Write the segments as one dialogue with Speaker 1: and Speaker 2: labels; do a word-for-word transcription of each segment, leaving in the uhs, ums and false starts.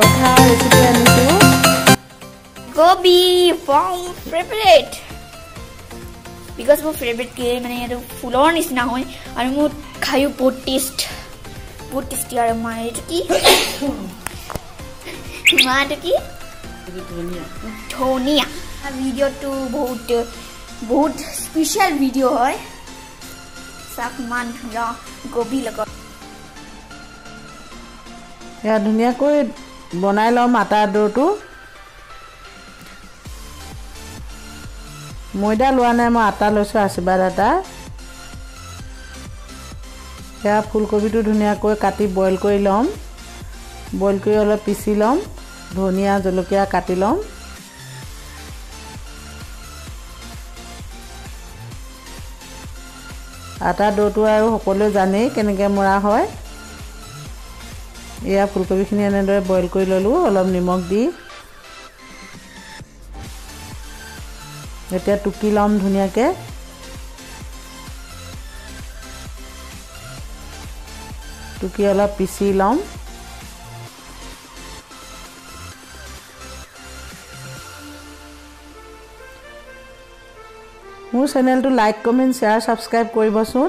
Speaker 1: পৰঠা recipe আনিছোঁ
Speaker 2: gobi from favorite because my favorite ke mane etu fulor nisna hoy aru mo khayu बहुत taste बहुत tasty aru ma etu ki ma etu ki
Speaker 1: ধনিয়া
Speaker 2: ধনিয়া video to बहुत बहुत special video hoy sakman ra gobi laga
Speaker 1: ya ধুনীয়াকৈ বনাই লম আটা ডোটো ময়দা লোৱা নাই মই আটা লৈছো আশীৰ্বাদ আটা या ফুলকবিটো ধুনীয়াকৈ কাটি বইল কৰি লম বইল কৰি অলপ পিছি লম ধনিয়া জলকীয়া কাটি লম আটা ডোটো আৰু সকলোৱে জানে কেনেকৈ মৰা হয় এয়া ফুলকবিখিনি এনেদৰে বইল কৰি ললো অলপ নিমখ দি এতিয়া টুকি লম ধুনীয়াকৈ টুকি অলপ পিছি লম মোৰ চেনেলটো লাইক কমেন্ট শেয়াৰ সাবস্ক্ৰাইব কৰিবচোন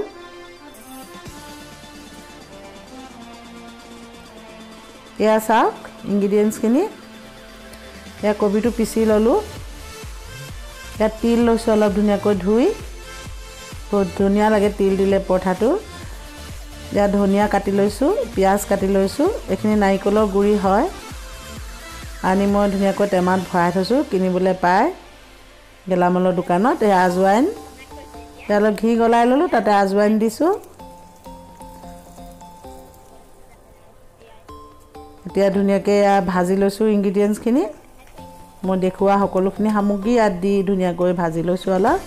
Speaker 1: এয়া চাওক ইনগ্ৰেডিয়েন্টছখিনি এয়া কবিটো পিছি ললো या तिल লৈছো অলপ ধুনীয়াকৈ ধুই বহুত ধুনীয়া লাগে তিল দিলে পৰঠাটো या ধনিয়া কাটি লৈছো পিয়াজ কাটি লৈছো এখিনি নাৰিকলৰ গুৰি হয় আনি মই ধুনীয়াকৈ টেমাত ভৰাই থৈছো কিনিবলৈ পায় গেলামালৰ দোকানত এই আজৱাইন অলপ ঘি গলাই ললো তাতে আজৱাইন দিছো এতিয়া ধুনীয়াকৈ ভাজি লৈছো ইনগ্ৰেডিয়েন্টছখিনি মই দেখুৱা সকলোখিনি সামগ্ৰী আদি ধুনীয়াকৈ ভাজি লৈছো অলপ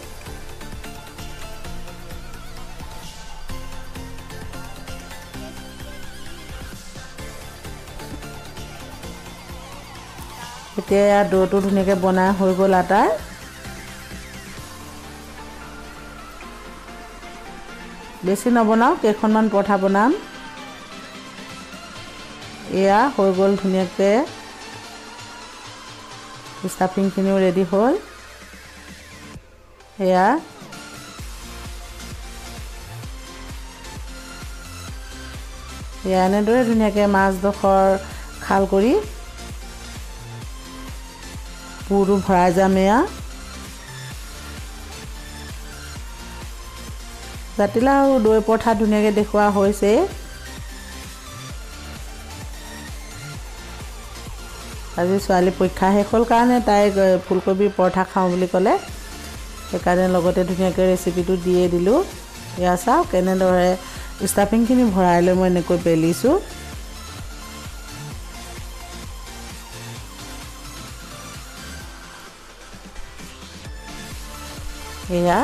Speaker 1: এতিয়া ডোটো ধুনীয়াকৈ বনাই হৈ গ'ল আটা বেছি নবনাও কেইখনমান পৰঠা বনাম এয়া হৈ গ'ল ধুনীয়াকৈ স্টাফিং খিনিও ৰেডি হ'ল এয়া এয়া এনেদৰে ধুনীয়াকৈ মাছডোখৰ খাল কৰি পুৰো ভৰাই যাম এয়া জাতিলাও দৈ পৰঠা ধুনীয়াকৈ দেখুৱা হৈছে আজি ছোৱালী পৰীক্ষা শেষ হ'ল কাৰণে তাই ফুলকবি পৰঠা খাওঁ বুলি ক'লে সেইকাৰণে লগতে ধুনীয়াকৈ ৰেচিপিটো দিয়ে দিলোঁ এয়া চাওক কেনেদৰে ষ্টাফিংখিনি ভৰাই লৈ মই এনেকৈ বেলিছোঁ এয়া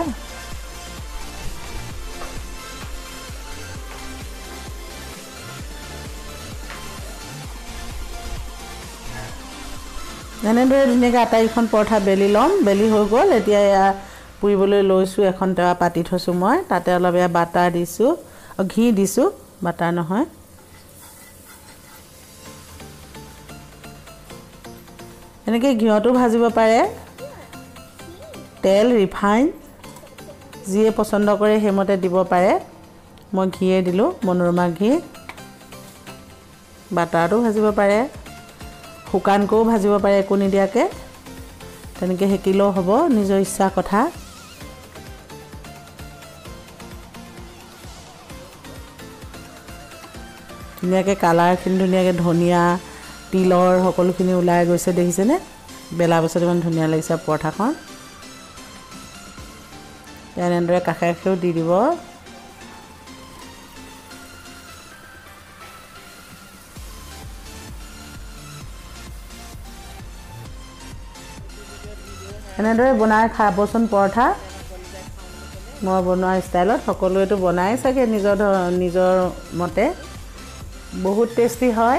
Speaker 1: এনেদৰে ধুনীয়াকৈ আটাইখন পৰঠা বেলি ল'ম বেলি হৈ গ'ল এতিয়া এয়া পুৰিবলৈ লৈছোঁ এখন তেৱা পাতি থৈছোঁ মই তাতে অলপ এয়া বাটাৰ দিছোঁ ঘি দিছোঁ বাটাৰ নহয় এনেকৈ ঘিউটো ভাজিব পাৰে তেল ৰিফাইন যিয়ে পছন্দ কৰে হেমতে দিব পাৰে মই ঘিয়ে দিলোঁ মনোৰমা ঘি বাটাৰটো ভাজিব পাৰে শুকানকৈও ভাজিব পাৰে একো নিদিয়াকৈ তেনেকৈ হেকিলেও হ'ব নিজৰ ইচ্ছা কথা ধুনীয়াকৈ কালাৰখিনি ধুনীয়াকৈ ধনিয়া তিলৰ সকলোখিনি ওলাই গৈছে দেখিছেনে বেলা বছৰ ইমান ধুনীয়া লাগিছে পৰঠাখন এনেদৰে কাষে কাষেও দি দিব এনেদৰে বনাই খাবচোন পৰঠা মই বনোৱা ষ্টাইলত সকলোৱেতো বনাই চাগে নিজৰ নিজৰ মতে বহুত টেষ্টি হয়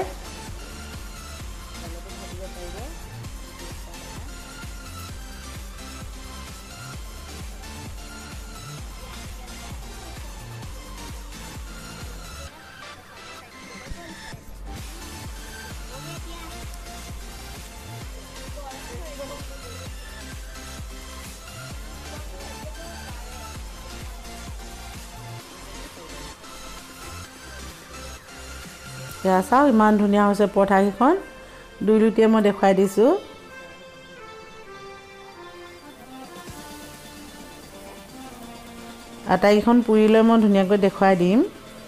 Speaker 1: এয়া চাওক ইমান ধুনীয়া হৈছে পৰঠাকেইখন দুই লুটিয়ে মই দেখুৱাই দিছোঁ আটাইকেইখন পুৰি লৈ মই ধুনীয়াকৈ দেখুৱাই দিম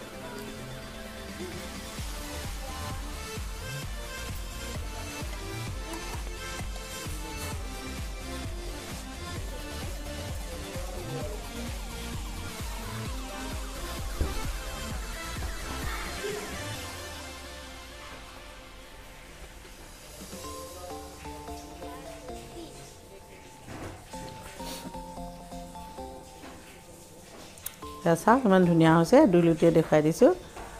Speaker 1: চাওক ইমান ধুনীয়া হৈছে দুই লুটিয়ে দেখুৱাই দিছোঁ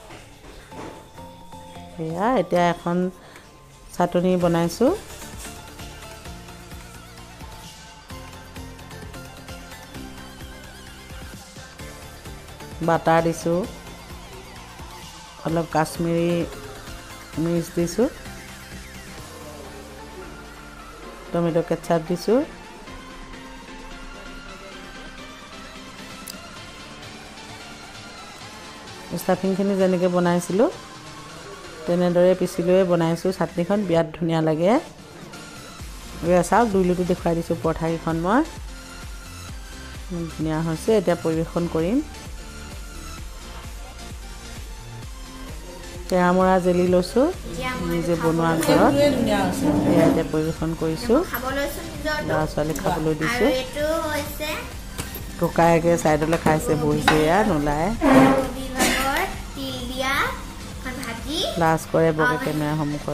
Speaker 1: এয়া এতিয়া এখন চাটনি বনাইছোঁ বাটাৰ দিছোঁ অলপ কাশ্মীৰী মিৰ্চ দিছোঁ টমেটো কেচাপ দিছোঁ ষ্টাফিংখিনি যেনেকৈ বনাইছিলোঁ তেনেদৰে পিচি লৈ বনাইছোঁ চাটনিখন বিৰাট ধুনীয়া লাগে এয়া চাওক দুই লুটি দেখুৱাই দিছোঁ পৰঠাকেইখন মই ধুনীয়া হৈছে এতিয়া পৰিৱেশন কৰিম কেৰামৰা জেলি লৈছোঁ নিজে বনোৱা ঘৰত এয়া এতিয়া পৰিৱেশন কৰিছোঁ ল'ৰা ছোৱালীক খাবলৈ দিছোঁ ককায়েকে চাইডলৈ খাইছে বহিছে এয়া নোলায় লাজ কৰে বগে কেমেৰা সন্মুখত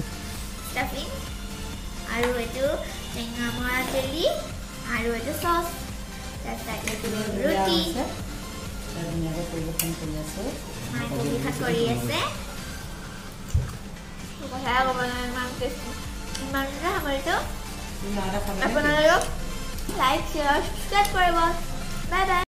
Speaker 2: আৰু এটো টেঙামৰা জেলি আৰু এটো সস তাৰপিছত ৰুটি ধুনীয়াকৈ পৰিৱেশন কৰি আছে মায়ে ভাত কৰি আছে কথা ক'ব নাই ইমান টেষ্টি ইমান আমাৰটো আপোনালোক লাইক শ্বেয়াৰ সাবস্ক্ৰাইব কৰিব বাই বাই